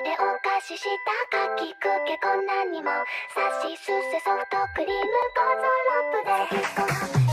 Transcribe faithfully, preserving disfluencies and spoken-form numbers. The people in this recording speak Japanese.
でお菓子したかきくけこんなにもさしすせソフトクリームゴゾロップで一個